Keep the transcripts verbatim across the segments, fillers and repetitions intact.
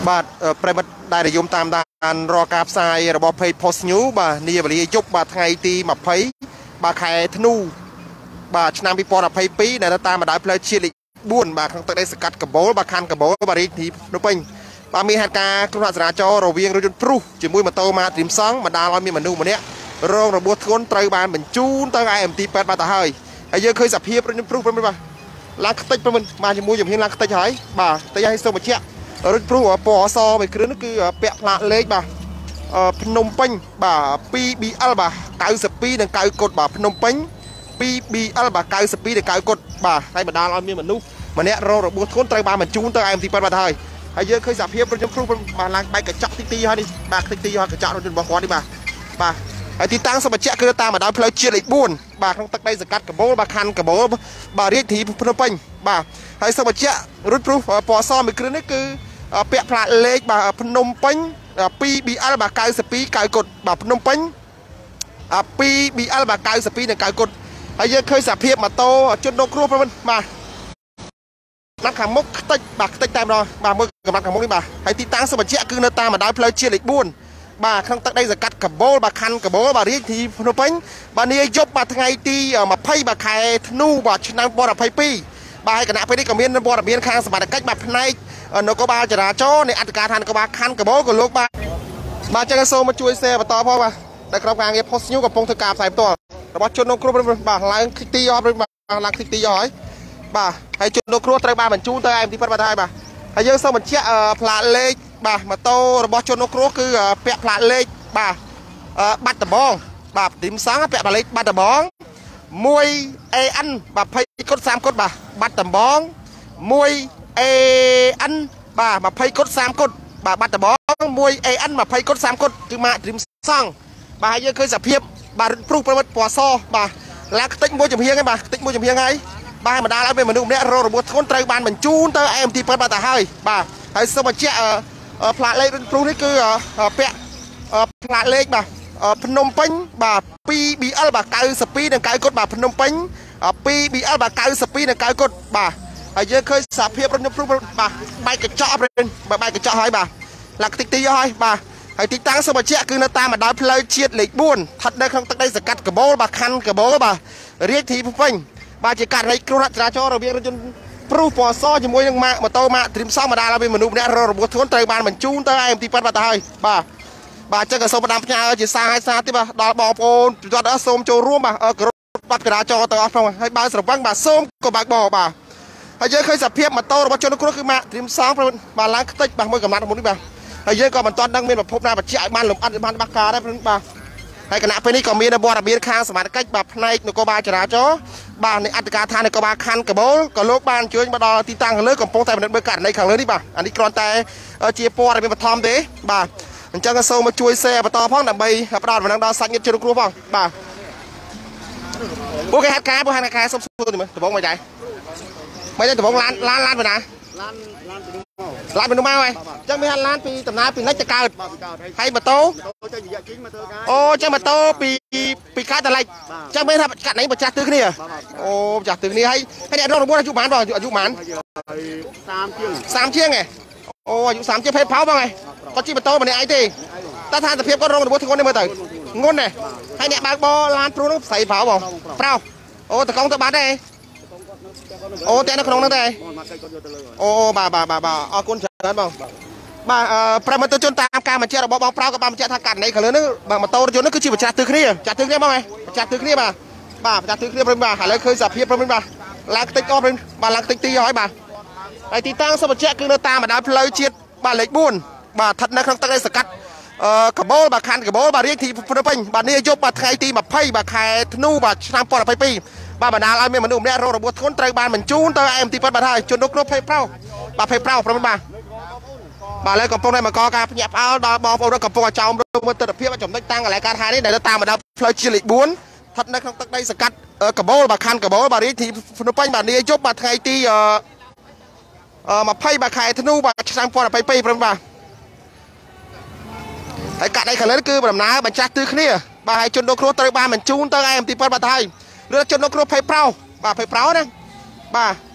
បាទប្រិមត្តដែលនិយមតាមដានរកការផ្សាយរបស់ Page Post News បាទនាវេលាយប់បាទថ្ងៃទីยี่สิบបាទខែធ្នូបាទឆ្នាំยี่สิบยี่สิบสองដែលតាមបណ្ដោយផ្លូវជាតិលេខfourបាទក្នុងទឹកដីសង្កាត់កបូលបាទខណ្ឌកបូលបាទរាជធានីភ្នំពេញបាទមានហេតុការណ៍គ្រោះថ្នាក់ចរាចរណ៍រវាងរថយន្តព្រុសជាមួយម៉ូតូម៉ាត្រីមសង់បណ្ដាលឲ្យមានមនុស្សម្នាក់រងរបួសធ្ងន់ត្រូវបានបញ្ជូនទៅឯមន្ទីរពេទ្យបាទទៅហើយហើយយើងឃើញសភាពរថយន្តព្រុសព្រមបាទឡើងខ្ទេចព្រមបាទជាមួយជំហានឡើងខ្ទេចហើយបាទតែឲ្យសូមបញ្ជាក់រថព្រុសពណ៌អសមួយគ្រឿងនេះគឺពាក់ផ្លាកលេខបាទភ្នំពេញបាទ two B L បាទninety-twoនិងnineកុដបាទភ្នំពេញ two B L បាទninety-twoនិងnineកុដបាទហើយបណ្ដាលឲ្យមានមនុស្សម្នាក់រងរបួសធ្ងន់ត្រូវបានបញ្ជូនទៅឯមន្ទីរពេទ្យបាទហើយហើយយើងឃើញសភាពរថយន្តព្រុសបាទឡើងបែកកញ្ចក់ទីទីហើយនេះបាទទីទីហើយកញ្ចក់រថយន្តរបស់គាត់នេះបាទបាទហើយទីតាំងសម្បជៈគឺតាមបណ្ដោយផ្លូវជាតិលេខfourបាទក្នុងទឹកដីសង្កាត់កបូលបាទខណ្ឌកបូលបាទរាជធានីភ្នំពេញបាទហើយសម្បជៈរថព្រុសពណ៌អសមួយគ្រឿងនេះគឺពាក់ផ្លាកលេខបាទភ្នំពេញ two B L បាទninety-two nineកុដបាទភ្នំពេញ two B L បាទninety-twoនិងnineកុដហើយយើងឃើញសភាពម៉ូតូជនរងគ្រោះបាទបាទខាងមុខខ្ទេចបាទខ្ទេចតែម្ដងបាទមើលកម្រិតខាងមុខនេះបាទហើយទីតាំងសម្បជៈគឺនៅតាមបណ្ដោយផ្លូវជាតិលេខfourបាទក្នុងទឹកដីសង្កាត់កបូលបាទខណ្ឌកបូលបាទរាជធានីភ្នំពេញបាទនាយប់បាទថ្ងៃទីtwentyបាទខែធ្នូបាទឆ្នាំยี่สิบยี่สิบสองបាទហើយគណៈពេលនេះក៏មានព័ត៌មានខាងសមត្ថកិច្ចបាទផ្នែកនគរបាលចរាចរណ៍នៃអធិការឋាននគរបាលខណ្ឌកបូលក៏លោកបាទបាទចឹងសូមមកជួយ share បន្តផងបាទដែលក្រុមការងារ Post News កំពុងធ្វើការផ្សាយផ្ទាល់របស់ជនរងគ្រោះបាទឡើងទីទីអស់បាទឡើងទីទីអស់ហើយបាទហើយជនរងគ្រោះត្រូវបានបញ្ជូនទៅឯមន្ទីរពេទ្យបាទហើយបាទហើយយើងសូមបញ្ជាក់ផ្លាកលេខបាទម៉ូតូរបស់ជនរងគ្រោះគឺពាក់ផ្លាកលេខបាទបាត់ដំបងបាទទីមសងពាក់ផ្លាកលេខបាត់ដំបង one A N បាទtwentyកុដthirtyកុដបាទបាត់ដំបង one A N បាទtwentyកុដthirtyកុដបាទបាត់ដំបង one A N twentyកុដthirtyកុដគឺម៉ាកទីមសងបាទហើយយើងឃើញសភាពបាទព្រុសប្រវត្តិពណ៌សបាទឡើងខ្ទេចមួយចំហៀងហ្នឹងបាទខ្ទេចមួយចំហៀងហើយបាទបណ្ដាលឲ្យមានមនុស្សម្នាក់រងរបួសធ្ងន់ត្រូវបានបញ្ជូនទៅឯមន្ទីរពេទ្យបាទទៅហើយបាទហើយសូមបញ្ជាក់ផ្លាកលេខរថព្រុសនេះគឺពាក់ផ្លាកលេខបាទភ្នំពេញបាទ two B L បាទninety-twoនិងnineកុដបាទភ្នំពេញ two B L បាទninety-twoនិងnineកុដបាទហើយយើងឃើញសភាពរថព្រុសបាទបែកកញ្ចក់បាទបែកកញ្ចក់ហើយបាទឡើងតិចទីហើយបាទហើយទីតាំងសូមបញ្ជាក់គឺនៅតាមបណ្ដោយផ្លូវជាតិលេខfourស្ថិតនៅក្នុងទឹកដីសង្កាត់កបូលបាទខណ្ឌកបូលបាទរាជធានីភ្នំពេញបាទជាករណីគ្រោះថ្នាក់ចរាចរណ៍រវាងរថយន្តព្រុសពណ៌សជាមួយនឹងម៉ាកម៉ូតូម៉ាកត្រីមសង់បណ្ដាលឲ្យមនុស្សម្នាក់រងរបួសធ្ងន់ត្រូវបានបញ្ជូនទៅឯមន្ទីរពេទ្យបាទទៅហើយបាទបាទចឹងក៏សូមផ្ដាំផ្ញើជាសារឲ្យសារទៀតបាទដល់បងប្អូនប្រតិបត្តិសូមចូលរួមបាទគោរពបទចរាចរណ៍ទាំងអស់ផងហើយបើស្រវឹងបាទសូមក៏បើកបរបាទហើយយើងឃើញសភាពម៉ូតូរបស់ជនរងគ្រោះគឺម៉ាកត្រីមសង់បាទឡើងខ្ទេចបាទមួយកម្រិតមុននេះបាទហើយយើងក៏មិនទាន់ដឹងមានប្រភពណាបញ្ជាក់ឲ្យបានលម្អិតបានបាក់ការដែរបាទហើយគណៈពេលនេះក៏មានព័ត៌មានខាងសមត្ថកិច្ចបាទផ្នែកនគរបាលចរាចរណ៍បាទនៃអធិការឋាននគរបាលខណ្ឌកបូលក៏លោកបានអញ្ជើញមកដល់ទីតាំងខាងលើកំពុងតែពិនិត្យមើលករណីខាងលើនេះបាទអានេះគ្រាន់តែជាព័ត៌មានបឋមទេបាទអញ្ចឹងក៏សូមមកជួយ share បន្តផងដើម្បីផ្ដល់ដំណឹងដល់សាច់ញាតិជនរងគ្រោះផងបាទពួកគេហេតុការពួកហេតុការសុំសួរទៅមើលដំបងមិនដែរមិនទេដំបងឡានឡានឡានពីណាឡានឡានពីនោះមកហើយអញ្ចឹងមានហាត់ឡានពីដំណើរពីលិចទៅកើតហើយម៉ូតូអូអញ្ចឹងម៉ូតូពីពីកើតទៅលិចអញ្ចឹងមានថាកាត់នេះម្ចាស់ទិសគ្នាអូម្ចាស់ទិសគ្នាហើយហើយអ្នករងរបួសអាយុប៉ុន្មានបងអាយុប៉ុន្មាន30ជាង30ជាងហ៎អូអាយុ30ជាងភេទផោបងហ៎គាត់ជិះម៉ូតូម្នាក់ឯងទេតែថាសភាពគាត់រងរបួសធ្ងន់នេះមើលទៅងន់ហ៎ហើយអ្នកបើកបរឡានព្រុសនោះស្រីផោបងប្រោអូតកង់ទៅបាត់ទេអូតែនៅក្នុងនោះទេអូបាទបាទបាទអរគុណច្រើនបងបាទប្រិមត្តជនតាមការបញ្ជាក់របស់បងប្រៅក៏បានបញ្ជាក់ថាករណីខាងលើនេះបាទម៉ូតូរថយន្តនេះគឺជាម្ចាស់ទិសគ្នាម្ចាស់ទិសគ្នាបងហ៎ម្ចាស់ទិសគ្នាបាទបាទម្ចាស់ទិសគ្នាប្រិមបាទឥឡូវឃើញសភាពប្រិមបាទឡើងតិចអស់ប្រិមបាទឡើងតិចទីហើយបាទហើយទីតាំងសូមបញ្ជាក់គឺនៅតាមបណ្ដោយផ្លូវជាតិបាទលេខfourបាទស្ថិតនៅក្នុងទឹកដីសង្កាត់កបូលបាទខណ្ឌកបូលបាទរាជធានីភ្នំពេញបាទនាយប់បាទថ្ងៃទីtwentyបាទខែធ្នូបាទឆ្នាំยี่สิบยี่สิบสองបាទបណ្ដាលឲ្យមានមនុស្សម្នាក់រងរបួសធ្ងន់ត្រូវបានបញ្ជូនទៅឯមន្ទីរពេទ្យបាទហើយជនរងគ្រោះភ័យប្រោបាទភ័យប្រោប្រិមបាទបាទឥឡូវកំពុងតែមកកការភ្ញាក់ផ្អើលដល់បងប្អូនកំពុងតែចោមរងមើលទស្សនវិជ្ជាចំណុចតាំងកន្លែងការហានេះដែលតាមបណ្ដាផ្លូវជាតិលេខfourស្ថិតនៅក្នុងទឹកដីសង្កាត់កបូលបាទខណ្ឌកបូលបាទរាជធានីភ្នំពេញបាទនាយប់បាទថ្ងៃទីtwentyបាទខែធ្នូបាទឆ្នាំยี่สิบยี่สิบสองប្រិមបាទហើយកាត់ឯខាងលើគឺដំណើរបញ្ចាស់ទិសគ្នាបាទហើយជនរងគ្រោះត្រូវបានបញ្ជូនទៅឯមន្ទីរពេទ្យបាទហើយឬជនរងគ្រោះភ័យប្រោបាទភ័យប្រោណាបាទ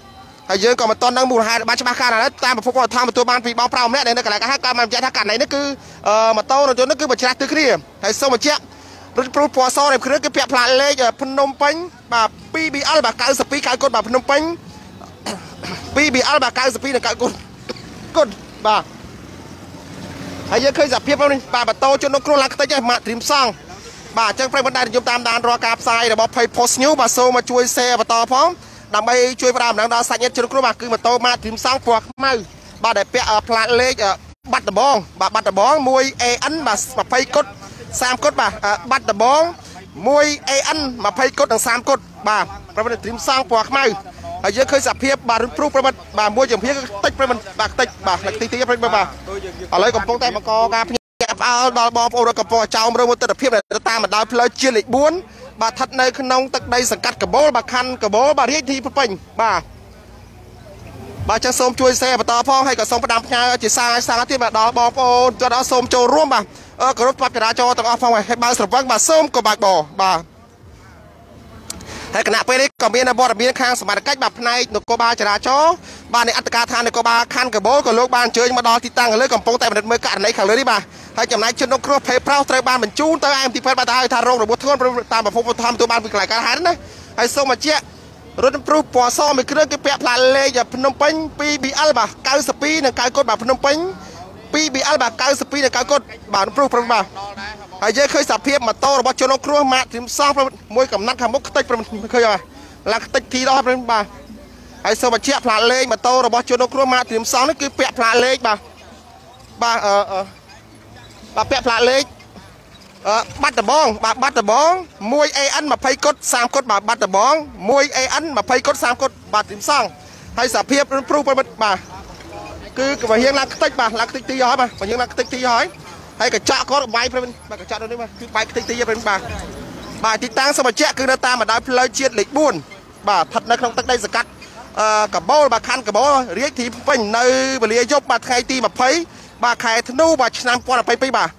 ហើយយើងក៏មិនតន់នឹងមូលហេតុបានច្បាស់ខាងណាតាមប្រភពរដ្ឋាភិបាលទទួលបានពីបងប្រៅម្នាក់នៅកន្លែងកាហាក៏មកបញ្ជាក់ថាកណ្ណៃនេះគឺម៉ូតូរថយន្តនេះគឺបញ្ច្រាស់ទិគ្នាហើយសូមបញ្ជាក់រថព្រុសពណ៌សនៃគ្រឿងគឺពាក់ផ្លាកលេខភ្នំពេញបាទ ពី ប៊ី អែល បាទ 九十ពីរ កៅគុតបាទភ្នំពេញ ពី ប៊ី អែល បាទ 九十ពីរ និងកៅគុតគុតបាទហើយយើងឃើញសភាពនេះបាទម៉ូតូជនរងគ្រោះឡើងខ្ទេចម៉ាក់ត្រៀមសង់បាទអញ្ចឹងប្រិយមិត្តដែលនិយមតាមដានរាល់ការផ្សាយរបស់ Page Post News បាទសូមមកជួយ share បន្តផងដើម្បីជួយផ្ដល់ដំណឹងដល់សាច់ញាតិជនរងគ្រោះបាទគឺម៉ូតូម៉ាក់ត្រៀមសង់ពណ៌ខ្មៅបាទដែលពាក់ផ្លាកលេខបាត់ដបងបាទបាត់ដបង មួយ អេ អិន បាទ ยี่สิบ គុត សាម គុតបាទបាត់ដបង មួយ អេ អិន ยี่สิบ គុតនិងសាម គុតបាទប្រិយមិត្តត្រៀមសង់ពណ៌ខ្មៅហើយយើងឃើញសភាពបាទរឹងព្រុសប្រិយមិត្តបាទមួយចំហៀងតិចប្រិយមិត្តបាទតិចបាទតិចតិចប្រិយមិត្តបាទឥឡូវកំពុងតែបង្កការភ្ញាក់ផ្អើលដល់បងប្អូនរកកំពង់ចោមរើមទិដ្ឋភាពដែលតាមបណ្ដោយផ្លូវជាតិលេខបួនបាទស្ថិតនៅក្នុងទឹកដីសង្កាត់កបូលបាទខណ្ឌកបូលបាទរាជធានីភ្នំពេញបាទបាទចាសសូមជួយ share បន្តផងហើយក៏សូមផ្ដាំផ្ញើជាសារឲ្យសារទៀតបាទដល់បងប្អូនចុះដល់សូមចូលរួមបាទគោរពច្បាប់ចរាចរណ៍ទាំងអស់ផងហើយបើស្រវឹងបាទសូមក៏បាក់បបាទហើយគណៈពេលនេះក៏មានព័ត៌មានខាងសមត្ថកិច្ចបាទផ្នែកនគរបាលចរាចរណ៍បាទនៃអត្តការឋាននគរបាលខណ្ឌកបូលក៏លោកបានអញ្ជើញមកដល់ទីតាំងលើកំពុងតែពិនិត្យមើលករណីខាងលើនេះបាទហើយចំណែកជនរងគ្រោះភេទប្រុសត្រូវបានបញ្ជូនទៅឯមទីពេទ្យបាទហើយថារោគរបួសធ្ងន់តាមប្រភពធម្មទទួលបានពីកន្លែងកើតហេតុណាហើយសូមបញ្ជាក់រថព្រុសពណ៌សមួយគ្រឿងគឺពាក់ផ្លាកលេខភ្នំពេញ ពី ប៊ី អែល បាទ 九十ពីរ និងកៅគុតបាទភ្នំពេញ ពី ប៊ី អែល បាទ 九十ពីរ និងកៅគុតបាទព្រុសប្រុសបាទហើយយើងឃើញសភាពម៉ូតូរបស់ជនរងគ្រោះម៉ាក់ត្រៀមសង់មួយកំណាត់ខាងមុខខ្ទេចប្រហែលឃើញបាទឡើងខ្ទេចទីដល់ប្រិយបាទហើយសូមបញ្ជាក់ផ្លាកលេខម៉ូតូរបស់ជនរងគ្រោះម៉ាក់ត្រៀមសង់នេះគឺពាក់ផ្លាកលេខបាទបាទអឺបាទពាក់ផ្លាកលេខអឺបាត់ដបងបាទបាត់ដបង មួយ អេ អិន ยี่สิบ គុត សាម គុតបាទបាត់ដបង មួយ អេ អិន ยี่สิบ គុត សាម គុតបាទត្រៀមសង់ហើយសភាពព្រុសប្រិយបាទគឺកវាហៀងឡើងខ្ទេចបាទឡើងខ្ទេចទីហើយបាទបើយើងឡើងខ្ទេចទីហើយហើយកញ្ចក់គាត់បាយប្រិយបាទកញ្ចក់នោះនេះបាទគឺបាយខ្ទេចទីប្រិយបាទបាទទីតាំងសមបញ្ជាក់គឺនៅតាមបណ្ដោយផ្លូវជាតិលេខបួនបាទស្ថិតនៅក្នុងទឹកដីសង្កាត់អឺកបូលបាទខណ្ឌកបូលរាជធានីភ្នំពេញនៅវេលាយប់បាទថ្ងៃទីยี่สิบបាទខែធ្នូបាទឆ្នាំยี่สิบยี่สิบពីរបាទ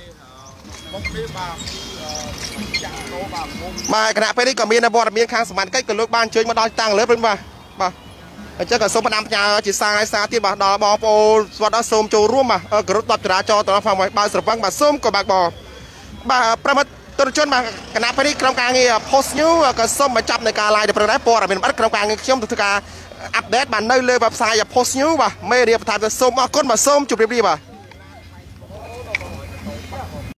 បាទគណៈពេលនេះក៏មានព័ត៌មានខាងសមត្ថកិច្ចក៏លោកបានអញ្ជើញមកដល់តាំងលើប្រិយបាទបាទអញ្ចឹងក៏សូមផ្ដាំផ្ញើជាសារឲ្យសារទៀតបាទដល់បងប្អូនស្វាត់ដល់សូមចូលរួមបាទគោរពច្បាប់ចរាចរណ៍ទាំងអស់ផងបើស្រវឹងបាទសូមក៏បាក់បបាទប្រិមិត្តទស្សនជនបាទគណៈពេលនេះក្រុមការងារ Post News ក៏សូមបញ្ចប់នៅការ live ទៅព្រឹកដែរព័ត៌មានបាត់ក្រុមការងារខ្ញុំទៅធ្វើការអាប់ដេតបាទនៅលើ website Post News បាទមេរៀបថាសូមអរគុណបាទសូមជម្រាបលាបាទ